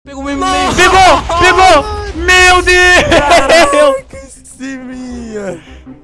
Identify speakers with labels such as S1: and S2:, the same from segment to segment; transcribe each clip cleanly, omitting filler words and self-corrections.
S1: Pegou mesmo.
S2: Pegou! Meu Deus!
S1: Caraca, minha.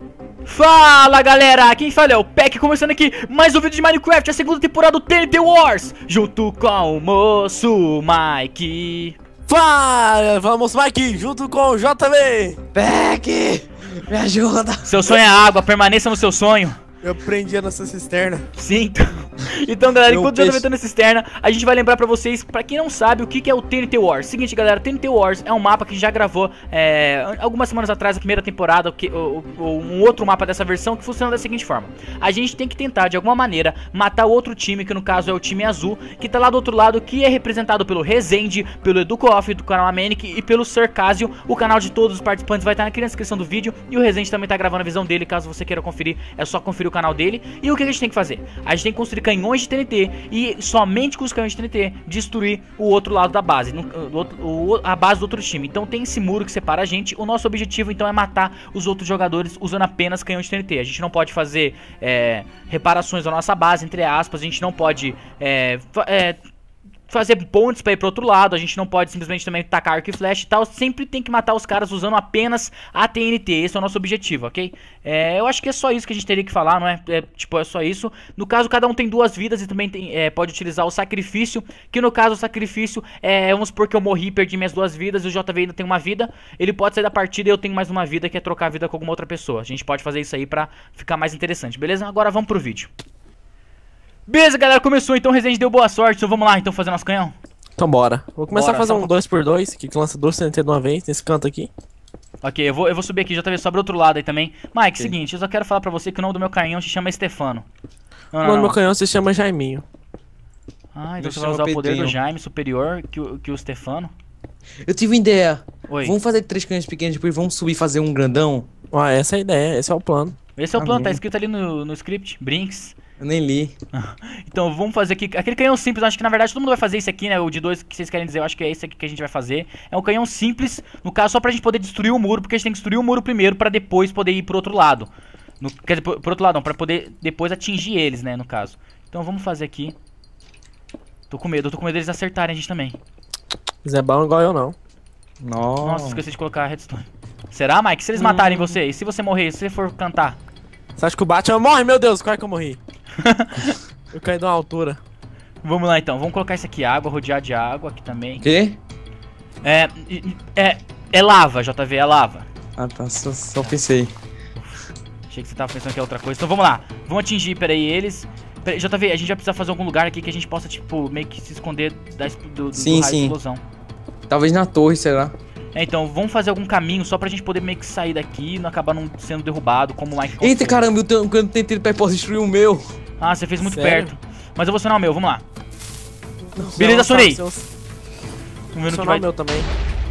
S2: Fala galera, quem fala é o Peck, começando aqui mais um vídeo de Minecraft, a segunda temporada do TNT Wars, junto com o moço Mike.
S1: Fala, moço Mike, junto com o JB.
S3: Peck, me ajuda.
S2: Seu sonho é água, permaneça no seu sonho.
S1: Eu prendi a nossa cisterna.
S2: Sim, então galera,
S1: Meu
S2: enquanto eu tô
S1: peixe.
S2: metendo na cisterna, a gente vai lembrar pra vocês, pra quem não sabe, o que é o TNT Wars. Seguinte galera, TNT Wars é um mapa que já gravou algumas semanas atrás, a primeira temporada, um outro mapa dessa versão que funciona da seguinte forma. A gente tem que tentar, de alguma maneira, matar o outro time, que no caso é o time azul, que tá lá do outro lado, que é representado pelo Rezende, pelo EducoOff, do canal Amenic, e pelo Circásio. O canal de todos os participantes vai estar aqui na descrição do vídeo, e o Rezende também tá gravando a visão dele, caso você queira conferir, é só conferir o canal dele. E o que a gente tem que fazer? A gente tem que construir canhões de TNT e somente com os canhões de TNT destruir o outro lado da base, a base do outro time. Então tem esse muro que separa a gente. O nosso objetivo então é matar os outros jogadores usando apenas canhões de TNT. A gente não pode fazer reparações da nossa base, entre aspas. A gente não pode fazer pontes pra ir pro outro lado. A gente não pode simplesmente também tacar arco e flecha e tal. Sempre tem que matar os caras usando apenas a TNT. Esse é o nosso objetivo, ok? Eu acho que é só isso que a gente teria que falar, não é? É só isso. No caso, cada um tem 2 vidas e também tem, pode utilizar o sacrifício. Que no caso, o sacrifício vamos supor que eu morri e perdi minhas 2 vidas e o JV ainda tem uma vida. Ele pode sair da partida e eu tenho mais uma vida, que é trocar a vida com alguma outra pessoa. A gente pode fazer isso aí pra ficar mais interessante, beleza? Agora vamos pro vídeo. Beleza, galera, começou, então o Resident deu boa sorte, então vamos lá, então, fazer nosso canhão.
S1: Então bora. Vou começar
S2: Bora,
S1: a fazer
S2: só
S1: um 2x2, que lança 2 TNT de uma vez, nesse canto aqui.
S2: Ok, eu vou subir aqui, já tá vendo, sobe do outro lado aí também. Mike, seguinte, eu só quero falar pra você que o nome do meu canhão se chama Stefano.
S1: O nome do meu canhão se chama Jaiminho.
S2: Ah, então
S3: Meu
S2: você vai
S3: chama
S2: usar o poder do
S3: Pedrinho.
S2: Jaime superior que o Stefano.
S3: Eu tive uma ideia.
S2: Oi.
S3: Vamos fazer 3 canhões pequenos, depois vamos subir e fazer um grandão.
S1: Ah, essa é a ideia, esse é o plano.
S2: Esse é o plano, tá
S3: Amém.
S2: escrito ali no script, Brinks.
S3: Eu nem li.
S2: Então vamos fazer aqui, aquele canhão simples, acho que na verdade todo mundo vai fazer esse aqui, né, o de 2 que vocês querem dizer, eu acho que é esse aqui que a gente vai fazer. É um canhão simples, no caso só pra gente poder destruir o muro, porque a gente tem que destruir o muro primeiro pra depois poder ir pro outro lado. Quer dizer, pro outro lado não, pra poder depois atingir eles, né, no caso. Então vamos fazer aqui. Tô com medo deles acertarem a gente também.
S1: Zé bom igual eu não.
S2: Nossa, esqueci de colocar a redstone. Será, Mike? Se eles matarem você, e se você morrer, se você for cantar?
S1: Você acha que o Batman morre? Meu Deus, quase que eu morri. Eu caí de uma altura.
S2: Vamos lá então, vamos colocar isso aqui, água, rodear de água aqui também.
S3: Quê?
S2: É lava, JV, é lava.
S3: Ah tá, só pensei.
S2: Achei que você tava pensando que é outra coisa. Então vamos lá, vamos atingir, peraí, eles. Peraí, JV, a gente vai precisar fazer algum lugar aqui que a gente possa, tipo, meio que se esconder do
S3: Sim,
S2: raio de
S3: sim.
S2: explosão.
S3: Talvez na torre, será?
S2: Então, vamos fazer algum caminho só pra gente poder meio que sair daqui e não acabar não sendo derrubado, como o Mike
S3: Eita
S2: construiu.
S3: caramba, eu tentei pra posso destruir o meu.
S2: Ah, você fez muito
S1: Sério?
S2: perto. Mas eu vou acionar o meu, vamos lá. Beleza, acionei. Vamos ver no que
S1: Acionar
S2: vai.
S1: o meu também.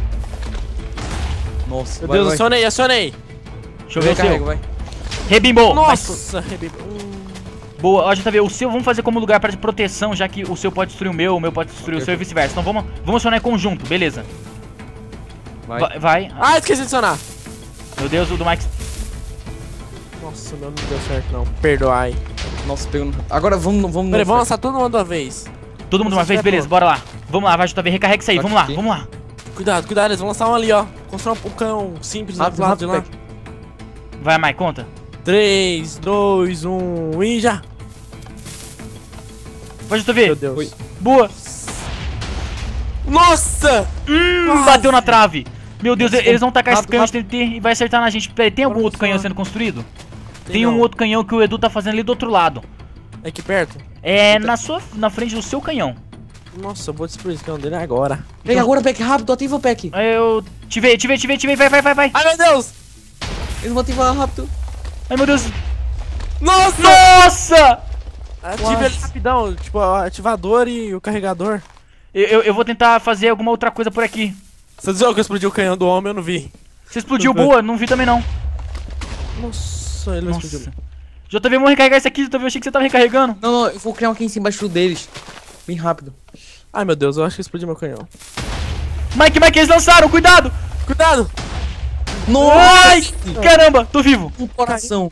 S3: Nossa,
S1: Meu Deus, acionei.
S2: Deixa eu ver o
S3: Carrega,
S2: seu.
S3: vai.
S2: Rebimbou.
S1: Nossa,
S2: Boa, ó, JV, o seu vamos fazer como lugar para proteção, já que o seu pode destruir o meu pode destruir o seu e vice-versa. Então vamos acionar em conjunto, beleza. Vai.
S1: Ah, esqueci de acionar.
S2: Meu Deus, o do Mike.
S1: Nossa, o meu não deu certo não. Perdoai.
S3: Nossa, pegando. Agora vamos.
S1: Peraí, vamos lançar todo mundo de uma vez.
S2: Todo mundo de uma vez, beleza, bora lá. Vamos lá, vai, JV, recarrega isso aí, vamos lá, vamos lá.
S1: Cuidado, eles vão lançar um ali, ó. Constrói um canhão simples do
S3: Rápido,
S1: lado de
S3: rápido,
S1: lá.
S3: Peck.
S2: Vai, Mike, conta.
S1: 3, 2, 1 e já.
S2: Vai, JV.
S1: Meu Deus.
S3: Oi.
S2: Boa.
S1: Nossa! Quase.
S2: Bateu na trave. Meu Deus, eles vão tacar esse
S1: Rápido,
S2: canhão de TNT e vai acertar na gente. Peraí, tem algum
S1: Bora
S2: outro canhão
S1: funcionar.
S2: sendo construído? Tem
S1: não.
S2: um outro canhão que o Edu tá fazendo ali do outro lado.
S1: É aqui perto?
S2: É na frente do seu canhão.
S1: Nossa, eu vou destruir esse canhão dele agora.
S3: Pega agora, Peck, rápido, ativa o Peck.
S2: Eu te veio, vai.
S1: Ai, meu Deus!
S3: Eles vão ativar rápido.
S2: Ai, meu Deus.
S1: Nossa!
S2: Nossa!
S1: Ative ele rapidão, tipo, o ativador e o carregador.
S2: Eu vou tentar fazer alguma outra coisa por aqui.
S1: Você dizia que eu explodi o canhão do homem, eu não vi.
S2: Você explodiu, boa, não vi também não.
S1: Nossa, ele não
S2: Nossa.
S1: explodiu.
S2: JV, vamos recarregar isso aqui, JV, eu achei que você tava recarregando.
S3: Não, eu vou criar um aqui em cima embaixo deles. Bem rápido.
S1: Ai, meu Deus, eu acho que explodiu meu canhão.
S2: Mike, eles lançaram, cuidado!
S1: Cuidado!
S2: Ai, caramba, tô vivo.
S3: Um coração.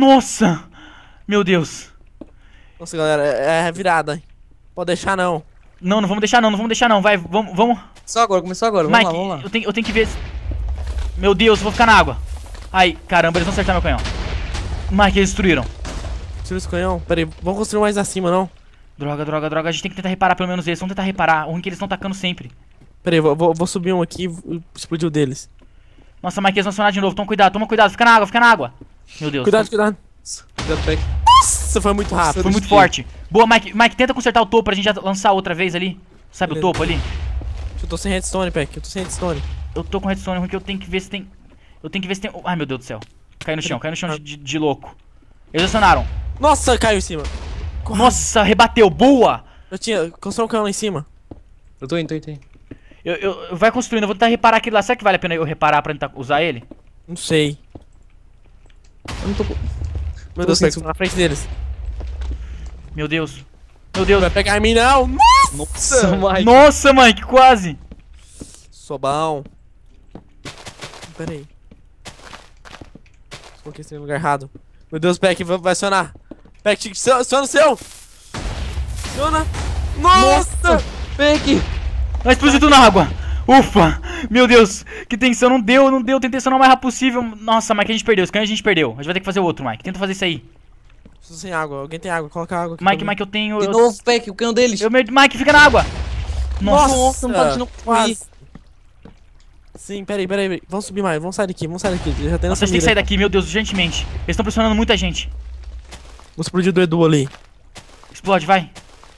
S2: Nossa, meu Deus.
S1: Nossa, galera, é virada, hein? Pode deixar não.
S2: Não, não vamos deixar não, não vamos deixar não. Vai, vamos.
S3: Começou agora.
S2: Mike,
S3: Vamos lá.
S2: eu tenho que ver. Meu Deus, eu vou ficar na água. Ai, caramba, eles vão acertar meu canhão. Mike, eles destruíram.
S1: Tira esse canhão. Pera aí, vamos construir mais acima, não?
S2: Droga, droga, droga. A gente tem que tentar reparar pelo menos eles. Vamos tentar reparar. O ruim é que eles estão atacando sempre.
S1: Pera aí, vou subir um aqui e explodir o deles.
S2: Nossa, Mike, eles vão acionar de novo. Toma cuidado. Fica na água, fica na água. Meu Deus.
S1: Cuidado, cuidado.
S3: Cuidado, Peck.
S1: Nossa, foi muito rápido.
S2: Foi muito forte. Boa, Mike. Mike, tenta consertar o topo pra gente já lançar outra vez ali. Sabe
S1: Beleza.
S2: o topo ali?
S1: Eu tô sem redstone, Peck. Eu tô sem redstone.
S2: Eu tô com redstone ruim que eu tenho que ver se tem... Eu tenho que ver se tem... Ai, meu Deus do céu. Cai no chão de louco. Eles acionaram.
S1: Nossa, caiu em cima.
S2: Nossa, rebateu. Boa!
S1: Eu tinha... Construiu um canhão lá em cima.
S3: Eu tô indo.
S2: Eu vai construindo. Eu vou tentar reparar aquele lá. Será que vale a pena eu reparar pra tentar usar ele?
S1: Não sei.
S3: Eu não tô...
S1: Meu Deus, Peck, tô na frente deles.
S2: Meu Deus. Meu Deus.
S1: Vai pegar em mim, não.
S3: Nossa, Mike.
S2: Nossa, Mike, quase.
S1: Sou bom. Pera aí. Coloquei esse no lugar errado. Meu Deus, Peck, vai acionar. Peck, aciona o seu. Aciona. Nossa!
S3: Peck.
S2: Vai explodir tudo na água. Ufa. Meu Deus. Que tensão. Não deu. Tentei acionar o mais rápido possível. Nossa, Mike, a gente perdeu. Esse canhão a gente perdeu. A gente vai ter que fazer outro, Mike. Tenta fazer isso aí.
S1: Preciso sem água. Alguém tem água? Coloca água aqui.
S2: Mike, eu tenho...
S3: De novo, Peck, o canhão deles.
S2: Mike, fica na água. Nossa.
S3: Não pode não
S1: quase. Sim, pera aí. Vamos subir mais. Vamos sair daqui. Já tem
S2: Nossa, a gente tem que sair daqui. Meu Deus, urgentemente. Eles estão pressionando muita gente.
S1: Vou explodir do Edu ali.
S2: Explode, vai.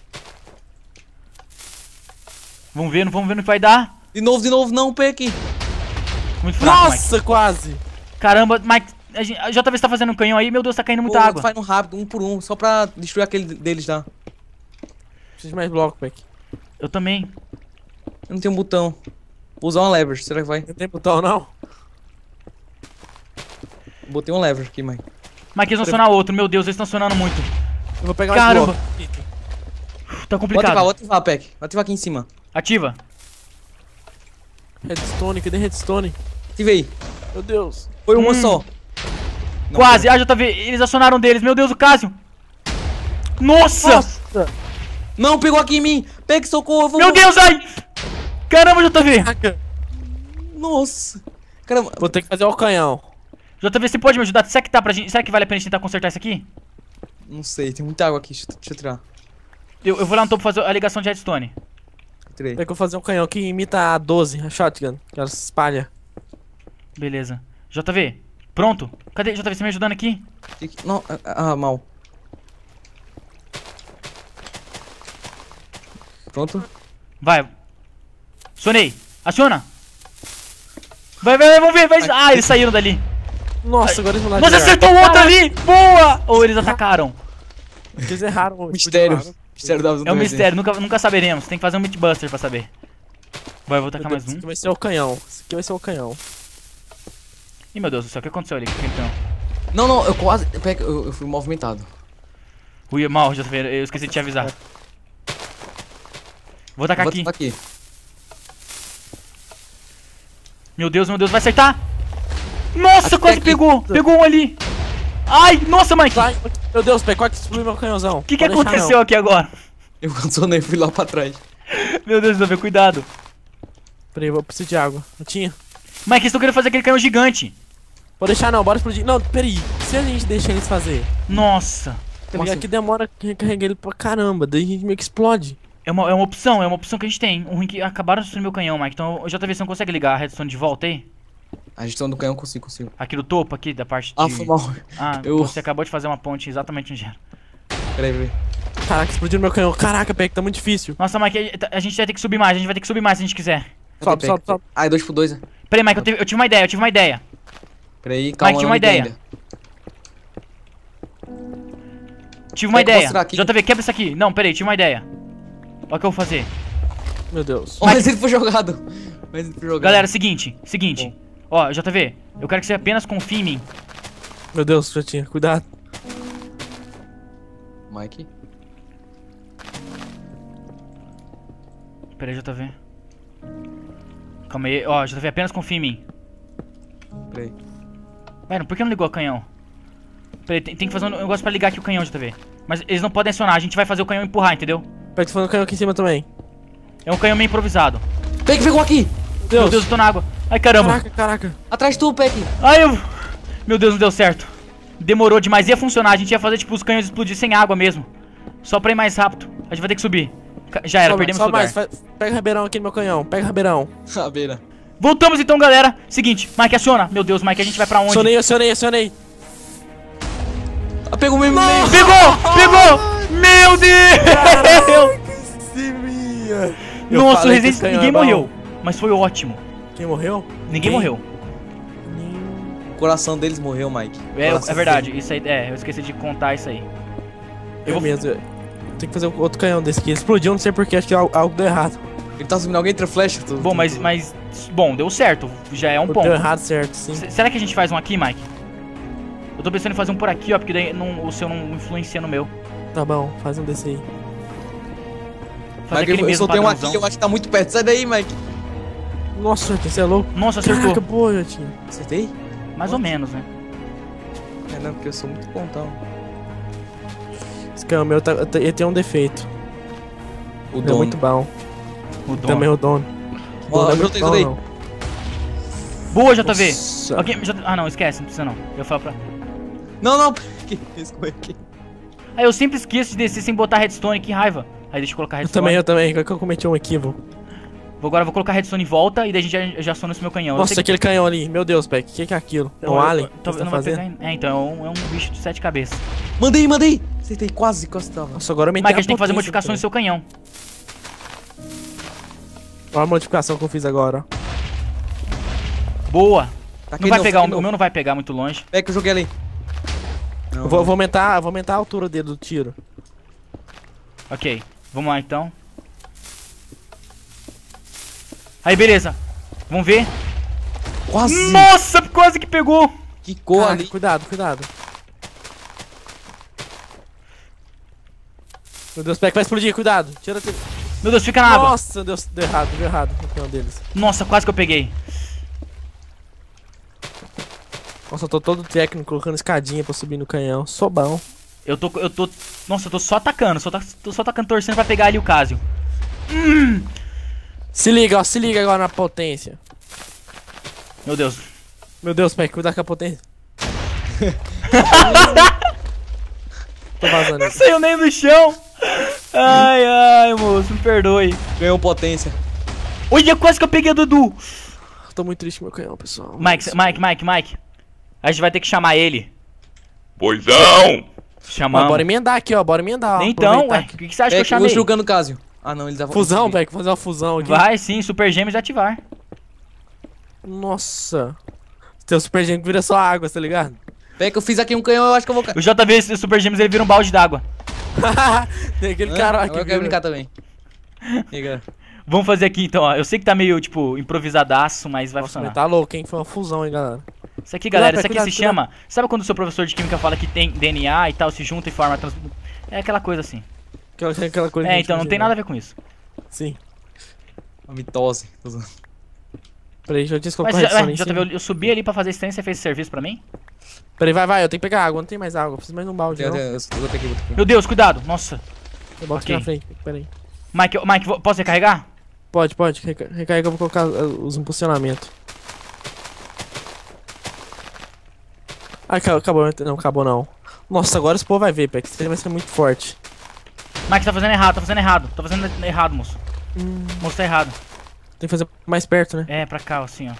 S2: Vamos ver no que vai dar.
S3: De novo, não, Peck.
S2: Muito fraco, Mike.
S1: Nossa, quase.
S2: Caramba, Mike, a JV tá fazendo um canhão aí. Meu Deus, tá caindo muita água.
S3: Vai no rápido, um por um, só pra destruir aquele deles lá.
S1: Preciso de mais bloco, Peck.
S2: Eu também.
S3: Eu não tenho um botão. Vou usar uma lever, será que vai?
S1: Não tem botão, não?
S3: Botei um lever aqui, Mike.
S2: Mike, eles vão acionar outro. Meu Deus, eles estão acionando muito.
S1: Eu vou pegar mais
S2: Caramba.
S1: bloco.
S2: Tá complicado.
S3: Vou ativar, Peck. Vou ativar aqui em cima.
S2: Ativa.
S1: Redstone, cadê redstone?
S3: Ativei.
S1: Meu Deus.
S3: Foi uma só. Não,
S2: Quase. JV, eles acionaram deles. Meu Deus, o Cássio. Nossa.
S3: Não, pegou aqui em mim. Peck, socorro. Eu vou...
S2: Meu Deus, ai. Caramba, JV.
S1: Caraca.
S3: Nossa. Caramba.
S1: Vou ter que fazer o canhão.
S2: JV, você pode me ajudar? Será que tá pra gente... Será que vale a pena a gente tentar consertar isso aqui?
S3: Não sei, tem muita água aqui. Deixa eu tirar.
S2: Eu vou lá no topo fazer a ligação de redstone.
S3: Tirei.
S1: Tem que eu fazer um canhão que imita a 12, a shotgun. Que ela se espalha.
S2: Beleza. JV, pronto? Cadê? JV, você me ajudando aqui?
S3: Não, mal. Pronto.
S2: Vai. Sonei. Aciona. Vai, vamos ver. Vai. Ah, eles saíram dali.
S1: Nossa, agora eles vão lá.
S2: Nossa, acertou o outro ali. Boa. Ou eles atacaram.
S1: Eles erraram.
S3: Mistério. Mistério da
S2: É um mistério, nunca saberemos. Tem que fazer um Mythbuster pra saber. Vai, eu vou tacar mais
S1: Esse
S2: um.
S1: aqui vai ser o canhão. Esse aqui vai ser o canhão.
S2: Ih, meu Deus do céu, o que aconteceu ali? Então.
S3: Não, eu quase... Peck, eu fui movimentado.
S2: Ui, mal, JV, eu esqueci de te avisar. Vou tacar
S3: Vou
S2: aqui.
S3: ativar aqui.
S2: Meu Deus, vai acertar. Nossa,
S3: Acho
S2: quase
S3: que é aqui.
S2: pegou. Pegou um ali. Ai, nossa, Mike.
S1: Vai. Meu Deus, Peck, quase explodiu meu canhãozão.
S2: O que aconteceu aqui agora?
S3: Eu cancionei, fui lá pra trás.
S2: Meu Deus, JV, cuidado.
S1: Peraí, eu preciso de água. Não tinha?
S2: Mike, eles estão querendo fazer aquele canhão gigante.
S1: Vou deixar não, bora explodir. Não, peraí. Se a gente deixa eles fazer,
S2: Nossa.
S1: tá ligado? Que demora a recarregar ele pra caramba. Daí a gente meio que explode.
S2: É uma opção que a gente tem. O ruim é que acabaram de destruir meu canhão, Mike. Então, o JV, você não consegue ligar a redstone de volta aí?
S3: A gestão do canhão consigo.
S2: Aqui do topo, aqui, da parte de...
S3: Ah, foi mal.
S2: Ah,
S3: Eu-
S2: você acabou de fazer uma ponte exatamente onde era.
S3: Peraí.
S1: Caraca, explodiu meu canhão. Caraca, Peck, tá muito difícil.
S2: Nossa, Mike, a gente vai ter que subir mais. se a gente quiser.
S1: Sobe.
S3: Ah, é 2x2, né?
S2: Peraí, Mike, eu tive uma ideia.
S3: Peraí, calma.
S2: Mike, tinha
S3: eu
S2: uma
S3: não
S2: ideia.
S3: entendo.
S2: Tive uma
S3: Quer que eu
S2: ideia.
S3: mostrar aqui?
S2: JV, quebra isso aqui. Não, peraí, tive uma ideia. Olha o que eu vou fazer.
S1: Meu Deus.
S3: Oh, mas ele foi jogado.
S2: Galera, seguinte. Ó, JV, eu quero que você apenas confie em mim.
S1: Meu Deus, já tinha. Cuidado.
S3: Mike.
S2: Peraí, JV. Calma aí. Ó, JV, apenas confia em mim.
S3: Peraí.
S2: Mano, por que não ligou o canhão? Peraí, tem que fazer um negócio pra ligar aqui o canhão, JV. Mas eles não podem acionar, a gente vai fazer o canhão empurrar, entendeu?
S1: Peck, tô falando canhão aqui em cima também.
S2: É um canhão meio improvisado.
S3: Peck pegou aqui.
S2: Meu Deus, eu tô na água. Ai, caramba.
S1: Caraca, caraca.
S3: Atrás de tu, Peck.
S2: Ai, eu... Meu Deus, não deu certo. Demorou demais. Ia funcionar. A gente ia fazer, tipo, os canhões explodir sem água mesmo. Só pra ir mais rápido. A gente vai ter que subir. Já era, perdemos o lugar.
S1: Pega o Ribeirão aqui no meu canhão. Pega o Ribeirão.
S3: A beira.
S2: Voltamos então, galera. Seguinte, Mike, aciona. Meu Deus, Mike, a gente vai pra onde?
S1: Acionei.
S3: Ah, pegou mesmo.
S2: Pegou! Meu Deus! Nossa, o Resident ninguém morreu. Mas foi ótimo.
S1: Quem morreu?
S2: Ninguém morreu.
S3: O coração deles morreu, Mike.
S2: É verdade, isso aí, eu esqueci de contar isso aí.
S1: Eu mesmo. Tem que fazer outro canhão desse aqui. Explodiu, não sei porquê, acho que algo deu errado.
S3: Ele tá subindo alguém entre flecha.
S2: Bom, mas bom, deu certo. Já é um ponto.
S1: Deu errado, certo, sim.
S2: Será que a gente faz um aqui, Mike? Eu tô pensando em fazer um por aqui, ó, porque daí o seu não influencia no meu.
S1: Tá bom, faz um desse aí.
S2: Fazer
S3: Mike,
S2: aquele
S3: eu
S2: mesmo
S3: soltei um aqui,
S2: padrãozão.
S3: eu acho que tá muito perto. Sai daí, Mike.
S1: Nossa, você é louco?
S2: Nossa, acertou.
S1: Caraca, boa, Jotinho.
S3: Acertei?
S2: Mais ou menos, né?
S3: É, não, porque eu sou muito pontão.
S1: Esse canhão meu ele tem um defeito.
S3: O
S1: É
S3: dono.
S1: muito bom.
S2: O dono.
S1: Também o dono.
S3: Ó,
S1: é
S3: eu
S1: muito
S3: brotei
S1: bom,
S3: isso daí.
S1: não.
S2: Boa, JV.
S1: Nossa.
S2: Alguém, ah, não, esquece, não precisa não. Eu falo pra...
S3: Não. Que isso, como é que...
S2: Ah, eu sempre esqueço de descer sem botar redstone, que raiva. Aí deixa eu colocar redstone.
S1: Eu também. Agora que eu cometi um equívoco.
S2: Agora eu vou colocar redstone em volta e daí a gente já aciona esse meu canhão. Eu
S1: Nossa,
S2: sei
S1: aquele canhão ali. Meu Deus, Peck. O que é aquilo? É um alien?
S2: Tô,
S1: que você
S2: não
S1: tá
S2: vai pegar
S1: fazendo?
S2: então, é um bicho de 7 cabeças.
S3: Mandei. Acertei, quase tava.
S1: Nossa, agora eu meti
S2: Mike, a gente tem que fazer
S1: potência,
S2: modificações no seu canhão.
S1: Olha a modificação que eu fiz agora, ó.
S2: Boa.
S3: Tá
S2: Não vai pegar, o meu não vai pegar muito longe.
S3: Peck, eu joguei ali. Não,
S1: Eu vou aumentar a altura dele do tiro.
S2: Ok, vamos lá então. Aí, beleza. Vamos ver.
S3: Quase.
S2: Nossa, quase que pegou.
S3: Quicou
S1: Caraca,
S3: ali.
S1: cuidado. Meu Deus, Peck vai explodir, cuidado. Tira.
S2: Meu Deus, fica na água.
S1: Nossa, deu errado no canhão deles.
S2: Nossa, quase que eu peguei.
S1: Nossa, eu tô todo técnico, colocando escadinha pra subir no canhão. Sou bom.
S2: Nossa, eu tô só atacando, tô só atacando, torcendo pra pegar ali o Casio.
S1: Se liga agora na potência.
S2: Meu Deus.
S1: Meu Deus, Peck, cuidado com a potência. Tô vazando
S2: Não
S1: aqui.
S2: saiu nem do chão. Ai, moço, me perdoe.
S3: Ganhou potência.
S2: Olha, quase que eu peguei a Dudu.
S1: Tô muito triste com meu canhão, pessoal.
S2: Mike. A gente vai ter que chamar ele.
S4: Pois não!
S2: Chamamos.
S1: Bora emendar aqui, ó. Bora emendar, ó.
S2: Então,
S1: Aproveitar
S2: ué,
S1: aqui.
S2: o que você acha que eu
S3: Peck, eu
S2: chamei?
S3: vou jogando o Casio. Ah, não, eles já vão
S1: Fusão,
S3: subir.
S1: Peck, fazer uma fusão aqui.
S2: Vai sim, Super Gêmeos ativar.
S1: Nossa. Teu super gêmeo vira só água, tá ligado?
S3: Peck, eu fiz aqui um canhão, eu acho que eu vou...
S2: O JV, esse Super Gêmeos, ele vira um balde d'água.
S1: Tem aquele
S3: Hã?
S1: cara
S3: Agora
S1: aqui.
S3: eu quero brincar também. E aí, galera?
S2: Vamos fazer aqui então, ó. Eu sei que tá meio, tipo, improvisadaço, mas vai
S1: Nossa,
S2: funcionar.
S1: mas tá louco, hein? Foi uma fusão, hein, galera.
S2: Isso aqui, galera,
S1: Cuidado,
S2: isso aqui
S1: cuidado,
S2: se chama... Sabe quando o seu professor de química fala que tem DNA e tal, se junta e forma... É aquela coisa assim.
S1: Aquela coisa que a
S2: É,
S1: gente
S2: então não
S1: fazia,
S2: tem
S1: né?
S2: nada a ver com isso.
S1: Sim.
S3: Uma mitose. Tô zoando.
S1: Peraí, deixa eu te
S2: Mas,
S1: colocar redstone em cima.
S2: JV, eu subi ali pra fazer esse trem, você fez esse serviço pra mim?
S1: Peraí, vai, eu tenho que pegar água, não tem mais água. Eu preciso mais de um balde, não.
S3: Eu vou ter aqui.
S2: Meu Deus, cuidado. Nossa.
S1: Eu boto
S2: Ok.
S1: aqui na frente, peraí.
S2: Mike, posso recarregar?
S1: Pode. Recarrega, eu vou colocar os impulsionamentos. Ai, acabou. Não, acabou não. Nossa, agora esse povo vai ver, Peck. Esse trem vai ser muito forte.
S2: Mike, tá fazendo errado. Tá fazendo errado, moço. Moço, tá errado.
S1: Tem que fazer mais perto, né?
S2: É, pra cá, assim, ó.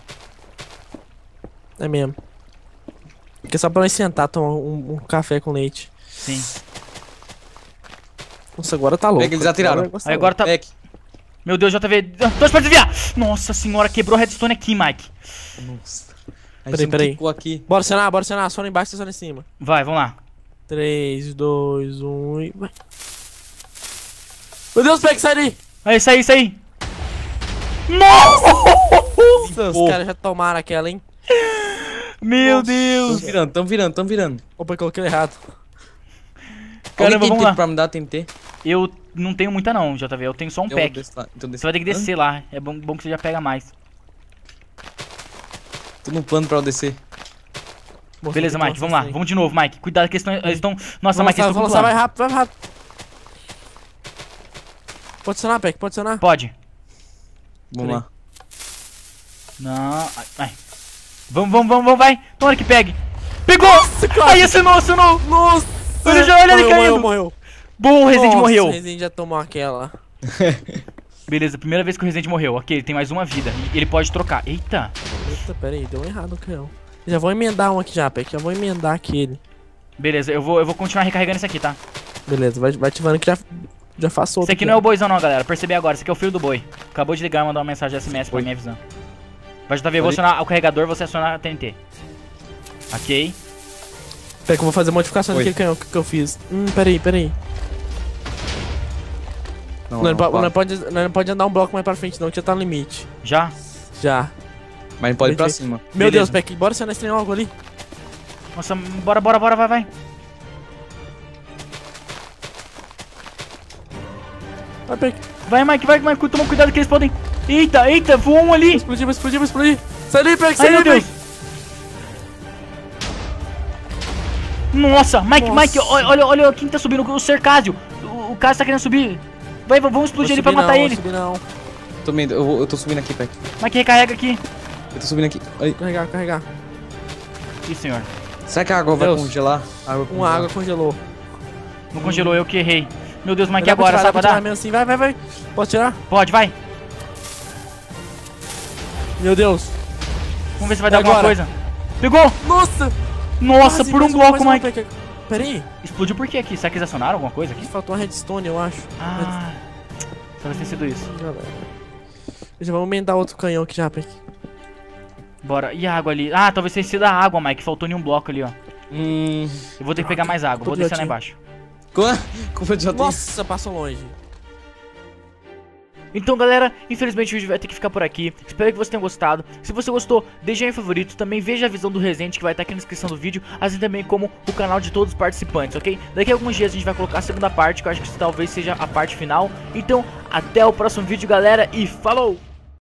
S1: É mesmo. Porque é só pra nós sentar, tomar um café com leite.
S2: Sim.
S1: Nossa, agora tá louco.
S3: Peck, eles atiraram.
S2: Aí agora tá...
S3: Peck.
S2: Meu Deus, JV... Torce pra desviar! Nossa senhora, quebrou a redstone aqui, Mike.
S3: Nossa.
S1: Peraí.
S3: Quicou aqui.
S1: Bora acionar. Só embaixo e só em cima.
S2: Vai, vamos lá.
S1: 3, 2, 1 e... Vai. Meu Deus, Peck, sai daí!
S2: Aí, isso aí. Nossa!
S1: Os caras já tomaram aquela, hein?
S2: Meu Deus!
S3: Tão virando.
S1: Opa, eu coloquei errado.
S2: Caramba,
S3: Alguém tem
S2: vamos
S3: tempo
S2: lá.
S3: pra me dar TNT?
S2: Eu não tenho muita não, JV. Eu tenho só um
S3: Eu vou
S2: pack.
S3: descer lá. Então
S2: Você vai ter que descer lá. É bom que você já pega mais.
S3: Tô no plano pra eu descer.
S2: Beleza, Mike, vamos lá. Vamos de novo, Mike. Cuidado que eles estão... Nossa, Mike, eles estão
S1: Vamos
S2: com
S1: vai
S2: plano.
S1: rápido. Pode acionar, Peck, pode acionar.
S2: Pode.
S3: Vamos lá.
S2: Não. Ai. Vamos, vai. Toma que pegue. Pegou!
S1: cara.
S2: Aí, acionou.
S1: Nossa!
S2: Olha ele caindo.
S1: Morreu.
S2: Bom, o Resident
S1: Nossa,
S2: morreu.
S1: O Resident já tomou aquela.
S2: Beleza, primeira vez que o Resident morreu. Ok, ele tem mais uma vida. E ele pode trocar. Eita.
S1: Eita, pera aí, deu errado o canhão. Já vou emendar um aqui já, Peck. Já vou emendar aquele.
S2: Beleza, eu vou continuar recarregando esse aqui, tá?
S1: Beleza, vai ativando que já faço outro.
S2: Esse aqui não é o boizão não, galera. Percebi agora, esse aqui é o filho do boi. Acabou de ligar e mandar uma mensagem SMS pra mim avisando. Vai ajudar a ver, eu vou acionar o carregador, você acionar a TNT. Ok.
S1: Pera que eu vou fazer modificação
S3: Oi.
S1: naquele canhão que eu fiz. Pera aí.
S3: Não,
S1: Não pode andar um bloco mais pra frente não, que já tá no limite.
S2: Já?
S1: Já.
S3: Mas pode ir pra cima.
S1: Meu
S2: Beleza.
S1: Deus, Peck, bora acionar esse trem logo ali.
S2: Nossa, bora, vai.
S1: Vai, Peck.
S2: Vai, Mike, toma cuidado que eles podem... Eita, voou um ali.
S1: Vai explodir. Sai daí, Peck,
S2: Ai,
S1: sai
S2: meu
S1: daí,
S2: Deus.
S1: Peck.
S2: Nossa, Mike,
S1: Nossa.
S2: olha quem tá subindo, o Cercásio. O cara tá querendo subir. Vamos explodir ele pra matar ele.
S1: Não.
S3: Eu tô subindo aqui, Peck.
S2: Mike, recarrega aqui.
S3: Eu tô subindo aqui. Ai.
S1: Carregar.
S2: Ih, senhor.
S3: Será que a água vai
S1: Deus.
S3: congelar?
S1: Uma água congelou.
S2: Não congelou, eu que errei. Meu Deus, Mike,
S1: Dá pra
S2: agora,
S1: tirar,
S2: sabe
S1: dá pra tirar
S2: dar?
S1: mesmo assim. Vai. Posso tirar?
S2: Pode, vai.
S1: Meu Deus.
S2: Vamos ver se vai
S1: E
S2: dar alguma
S1: agora?
S2: coisa. Pegou!
S1: Nossa.
S2: Nossa,
S1: Quase,
S2: por um
S1: mais
S2: bloco,
S1: mais
S2: Mike.
S1: Peck. Pera aí.
S2: Explodiu por quê aqui? Será que eles acionaram alguma coisa aqui?
S1: Faltou uma redstone, eu acho.
S2: Ah, talvez tenha sido isso.
S1: Já vamos emendar outro canhão aqui já, Peck.
S2: Bora. E a água ali? Ah, talvez tenha sido a água, Mike. Faltou nenhum bloco ali, ó. Eu vou ter que pegar mais água. Vou descer lá embaixo.
S3: Como eu já tenho.
S1: Nossa, passou longe.
S2: Então, galera, infelizmente o vídeo vai ter que ficar por aqui. Espero que você tenha gostado. Se você gostou, deixa aí em favorito. Também veja a visão do Resident que vai estar aqui na descrição do vídeo, assim também como o canal de todos os participantes, ok? Daqui a alguns dias a gente vai colocar a segunda parte, que eu acho que talvez seja a parte final. Então, até o próximo vídeo, galera, e falou!